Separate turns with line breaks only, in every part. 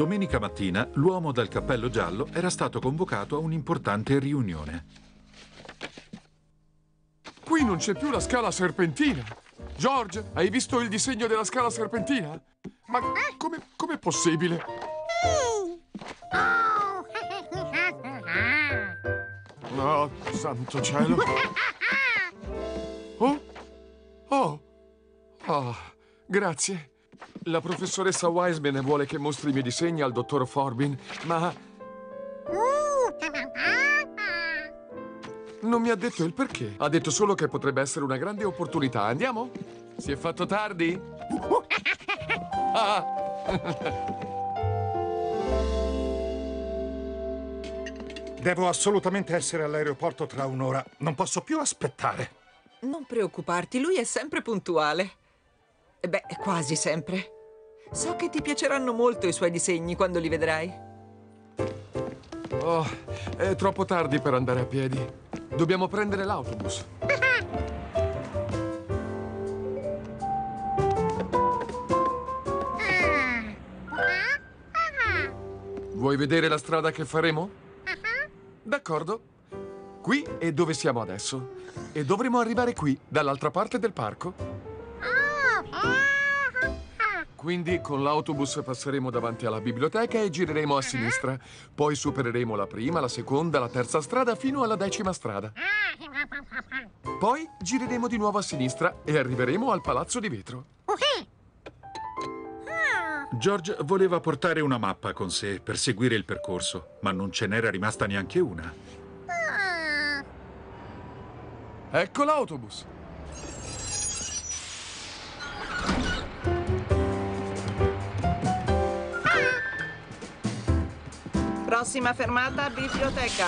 Domenica mattina l'uomo dal cappello giallo era stato convocato a un'importante riunione.
Qui non c'è più la scala serpentina. George, hai visto il disegno della scala serpentina? Ma com'è possibile? Oh, santo cielo. Oh, grazie. La professoressa Wiseman vuole che mostri i miei disegni al dottor Forbin, ma non mi ha detto il perché. Ha detto solo che potrebbe essere una grande opportunità. Andiamo? Si è fatto tardi?
Devo assolutamente essere all'aeroporto tra un'ora. Non posso più aspettare.
Non preoccuparti, lui è sempre puntuale. Beh, quasi sempre. So che ti piaceranno molto i suoi disegni quando li vedrai.
Oh, è troppo tardi per andare a piedi. Dobbiamo prendere l'autobus. Vuoi vedere la strada che faremo? D'accordo. Qui è dove siamo adesso. E dovremo arrivare qui, dall'altra parte del parco. Quindi con l'autobus passeremo davanti alla biblioteca e gireremo a sinistra. Poi supereremo la prima, la seconda, la terza strada fino alla 10ª strada. Poi gireremo di nuovo a sinistra e arriveremo al Palazzo di Vetro.
George voleva portare una mappa con sé per seguire il percorso, ma non ce n'era rimasta neanche una.
Ecco l'autobus.
Prossima fermata, biblioteca.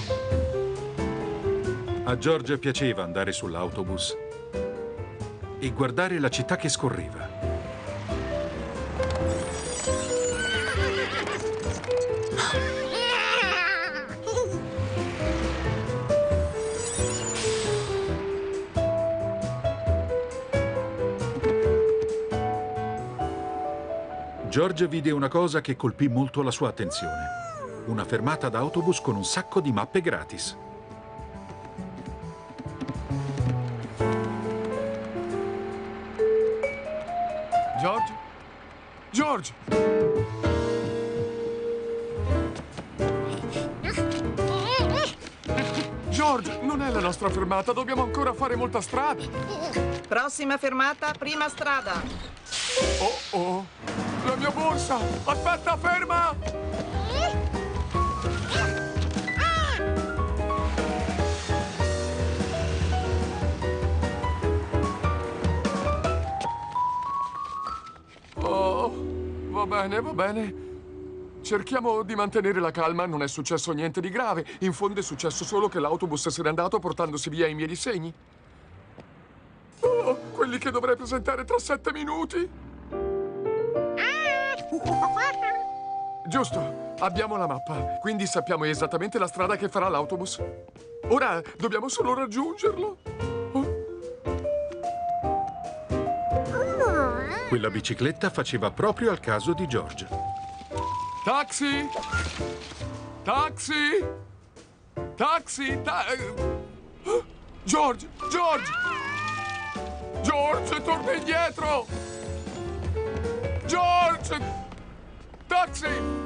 A George piaceva andare sull'autobus e guardare la città che scorreva. George vide una cosa che colpì molto la sua attenzione. Una fermata d'autobus con un sacco di mappe gratis.
George? George! George, non è la nostra fermata, dobbiamo ancora fare molta strada.
Prossima fermata, prima strada.
Oh, la mia borsa! Aspetta, ferma! Oh, va bene, va bene. Cerchiamo di mantenere la calma, non è successo niente di grave. In fondo è successo solo che l'autobus se n'è andato portandosi via i miei disegni. Oh, quelli che dovrei presentare tra 7 minuti. Giusto, abbiamo la mappa, quindi sappiamo esattamente la strada che farà l'autobus. Ora dobbiamo solo raggiungerlo.
Quella bicicletta faceva proprio al caso di George.
Taxi! Taxi! Taxi! George! George! George, torna indietro! George! Taxi!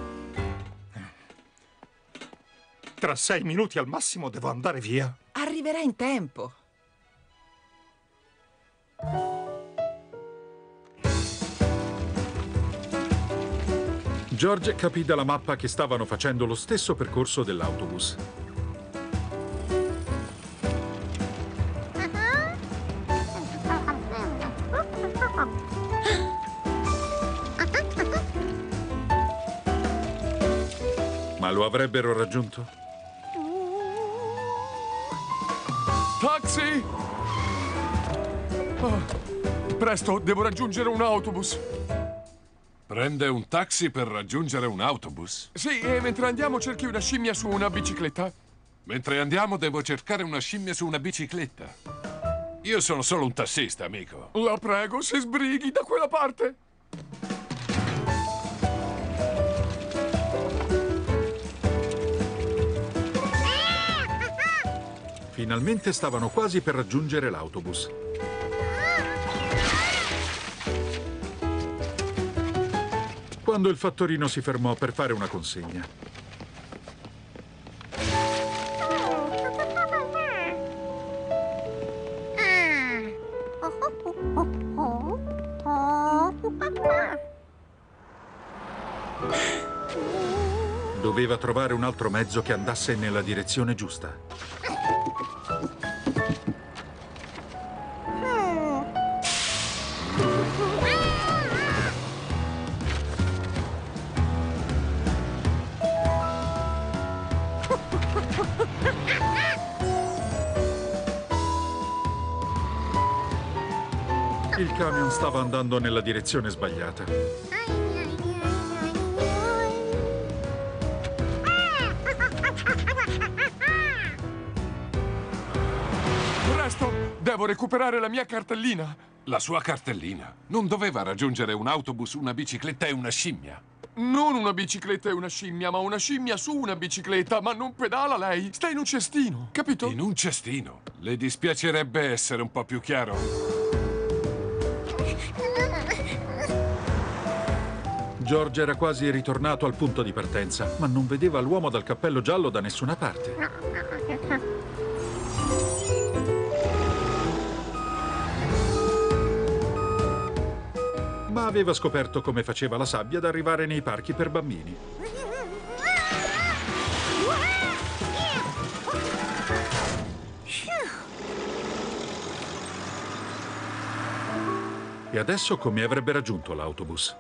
Tra 6 minuti al massimo devo andare via.
Arriverà in tempo.
George capì dalla mappa che stavano facendo lo stesso percorso dell'autobus. Ma lo avrebbero raggiunto?
Taxi! Presto, devo raggiungere un autobus.
Prende un taxi per raggiungere un autobus?
Sì, e mentre andiamo cerchi una scimmia su una bicicletta.
Mentre andiamo devo cercare una scimmia su una bicicletta. Io sono solo un tassista, amico.
La prego, si sbrighi da quella parte.
Finalmente stavano quasi per raggiungere l'autobus. Quando il fattorino si fermò per fare una consegna. Doveva trovare un altro mezzo che andasse nella direzione giusta. Il camion stava andando nella direzione sbagliata.
Presto! Devo recuperare la mia cartellina.
La sua cartellina. Non doveva raggiungere un autobus, una bicicletta e una scimmia.
Non una bicicletta e una scimmia, ma una scimmia su una bicicletta. Ma non pedala lei. Sta in un cestino, capito?
In un cestino. Le dispiacerebbe essere un po' più chiaro?
George era quasi ritornato al punto di partenza, ma non vedeva l'uomo dal cappello giallo da nessuna parte. Ma aveva scoperto come faceva la sabbia ad arrivare nei parchi per bambini. E adesso come avrebbe raggiunto l'autobus?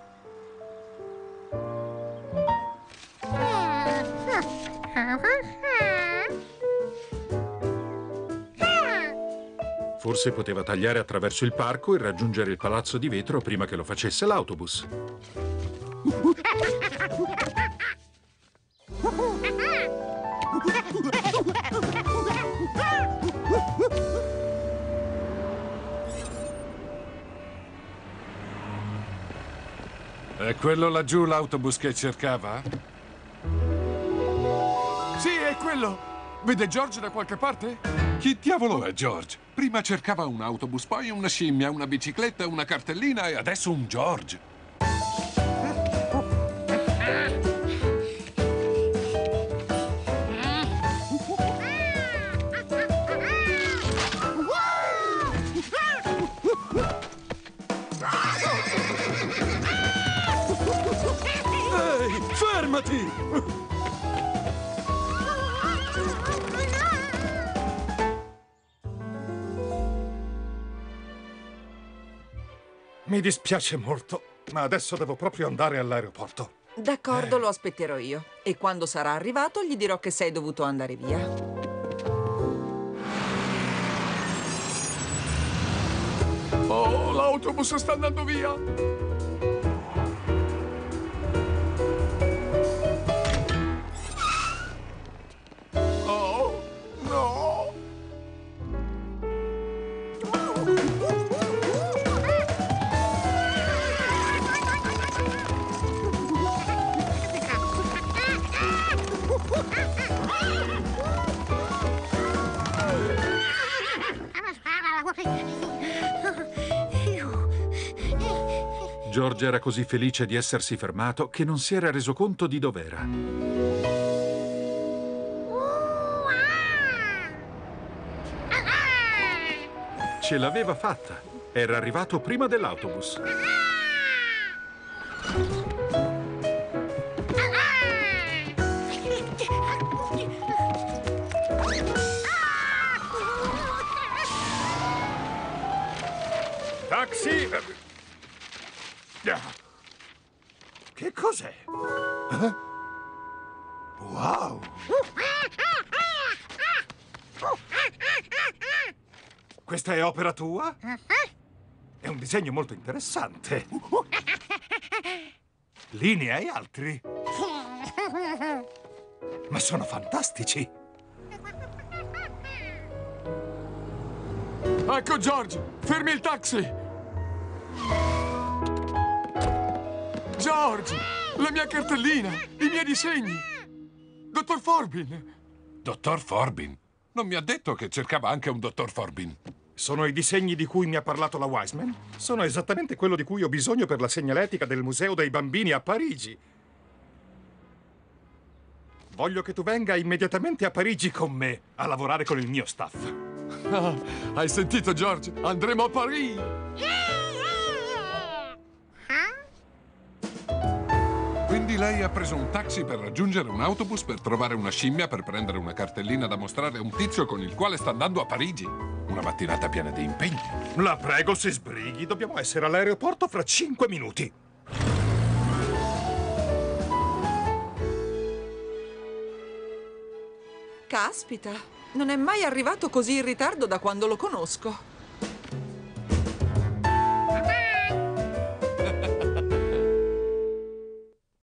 Forse poteva tagliare attraverso il parco e raggiungere il palazzo di vetro prima che lo facesse l'autobus.
È quello laggiù l'autobus che cercava?
Sì, è quello. Vede George da qualche parte?
Chi diavolo è George? Prima cercava un autobus, poi una scimmia, una bicicletta, una cartellina e adesso un George.
Ehi, fermati! Mi dispiace molto, ma adesso devo proprio andare all'aeroporto.
D'accordo, lo aspetterò io. E quando sarà arrivato gli dirò che sei dovuto andare via.
Oh, l'autobus sta andando via. Oh, no.
George era così felice di essersi fermato che non si era reso conto di dov'era. Ce l'aveva fatta. Era arrivato prima dell'autobus.
Taxi! Che cos'è? Wow! Questa è opera tua? È un disegno molto interessante. Linea e altri. Ma sono fantastici.
Ecco George, fermi il taxi. George, la mia cartellina, i miei disegni. Dottor Forbin.
Dottor Forbin? Non mi ha detto che cercava anche un dottor Forbin.
Sono i disegni di cui mi ha parlato la Wiseman? Sono esattamente quello di cui ho bisogno per la segnaletica del Museo dei Bambini a Parigi. Voglio che tu venga immediatamente a Parigi con me, a lavorare con il mio staff.
Ah, hai sentito, George? Andremo a Parigi!
Quindi lei ha preso un taxi per raggiungere un autobus per trovare una scimmia per prendere una cartellina da mostrare a un tizio con il quale sta andando a Parigi. Una mattinata piena di impegni.
La prego, si sbrighi. Dobbiamo essere all'aeroporto fra 5 minuti.
Caspita, non è mai arrivato così in ritardo da quando lo conosco.